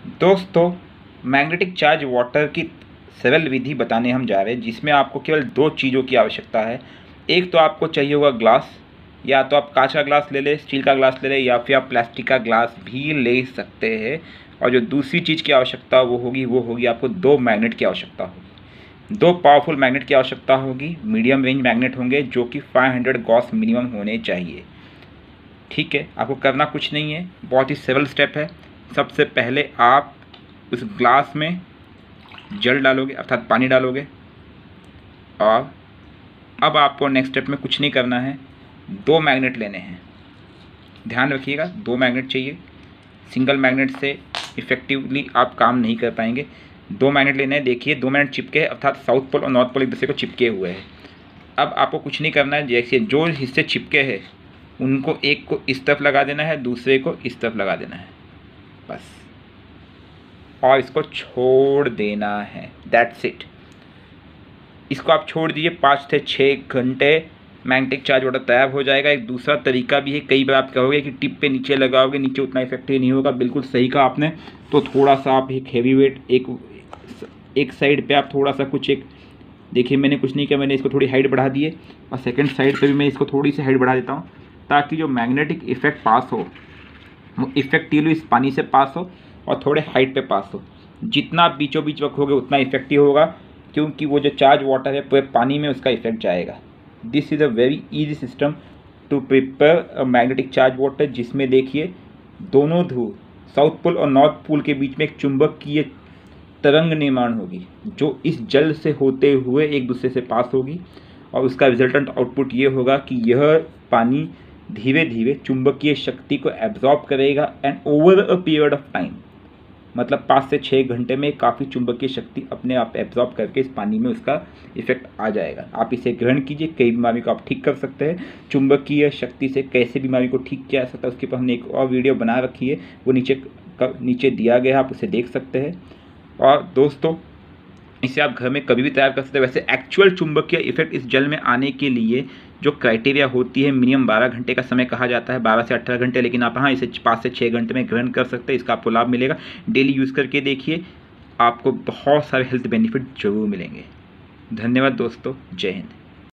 दोस्तों, magnetic charge water की सरल विधि बताने हम जा रहे हैं, जिसमें आपको केवल दो चीज़ों की आवश्यकता है। एक तो आपको चाहिए होगा ग्लास, या तो आप कांच का ग्लास ले लें, स्टील का ग्लास ले लें, या फिर आप प्लास्टिक का ग्लास भी ले सकते हैं। और जो दूसरी चीज़ की आवश्यकता वो होगी आपको दो मैग्नेट की आवश्यकता होगी। दो पावरफुल मैग्नेट की आवश्यकता होगी। मीडियम रेंज मैग्नेट होंगे जो कि 500 गॉस मिनिमम होने चाहिए। ठीक है, आपको करना कुछ नहीं है, बहुत ही सरल स्टेप है। सबसे पहले आप उस ग्लास में जल डालोगे, अर्थात पानी डालोगे, और अब आपको नेक्स्ट स्टेप में कुछ नहीं करना है, दो मैग्नेट लेने हैं। ध्यान रखिएगा, दो मैग्नेट चाहिए। सिंगल मैग्नेट से इफेक्टिवली आप काम नहीं कर पाएंगे। दो मैग्नेट लेने हैं। देखिए, दो मैग्नेट चिपके हैं, अर्थात साउथ पोल और नॉर्थ पोल एक दूसरे को चिपके हुए हैं। अब आपको कुछ नहीं करना है, जैसे जो हिस्से चिपके हैं उनको एक को इस तरफ लगा देना है, दूसरे को इस तरफ लगा देना है, बस, और इसको छोड़ देना है। That's it. इसको आप छोड़ दीजिए 5 से 6 घंटे, मैग्नेटिक चार्ज वाटर तैयार हो जाएगा। एक दूसरा तरीका भी है, कई बार आप कहोगे कि टिप पे नीचे लगाओगे, नीचे उतना इफेक्टिव नहीं होगा। बिल्कुल सही कहा आपने। तो थोड़ा सा आप एक हैवी वेट एक साइड पे आप थोड़ा सा कुछ एक, देखिए मैंने कुछ नहीं किया, मैंने इसको थोड़ी हाइट बढ़ा दी है, और सेकंड साइड पे भी मैं इसको थोड़ी सी हाइट बढ़ा देता हूँ, ताकि जो मैग्नेटिक इफेक्ट पास हो वो इफेक्टिवली इस पानी से पास हो और थोड़े हाइट पे पास हो। जितना आप बीचों बीच रखोगे उतना इफेक्टिव होगा, क्योंकि वो जो चार्ज वाटर है पूरे पानी में उसका इफेक्ट जाएगा। This is a very easy system to prepare a magnetic charge water, जिसमें देखिए दोनों ध्रुव साउथ पोल और नॉर्थ पोल के बीच में एक चुंबकीय तरंग निर्माण होगी, जो इस जल से होते हुए एक दूसरे से पास होगी, और उसका रिजल्टेंट आउटपुट ये होगा कि यह पानी धीरे धीरे चुंबकीय शक्ति को एब्जॉर्ब करेगा, and over a period of time, मतलब 5 से 6 घंटे में काफ़ी चुंबकीय शक्ति अपने आप एब्जॉर्ब करके इस पानी में उसका इफेक्ट आ जाएगा। आप इसे ग्रहण कीजिए, कई बीमारी को आप ठीक कर सकते हैं। चुंबकीय शक्ति से कैसे बीमारी को ठीक किया जा सकता है उसके ऊपर हमने एक और वीडियो बना रखी है, वो नीचे दिया गया है, आप उसे देख सकते हैं। और दोस्तों, इसे आप घर में कभी भी तैयार कर सकते हैं। वैसे एक्चुअल चुंबकीय इफेक्ट इस जल में आने के लिए जो क्राइटेरिया होती है, मिनिमम 12 घंटे का समय कहा जाता है, 12 से 18 घंटे, लेकिन आप हाँ इसे 5 से 6 घंटे में ग्रहण कर सकते हैं। इसका आपको लाभ मिलेगा। डेली यूज़ करके देखिए, आपको बहुत सारे हेल्थ बेनिफिट जरूर मिलेंगे। धन्यवाद दोस्तों, जय हिंद।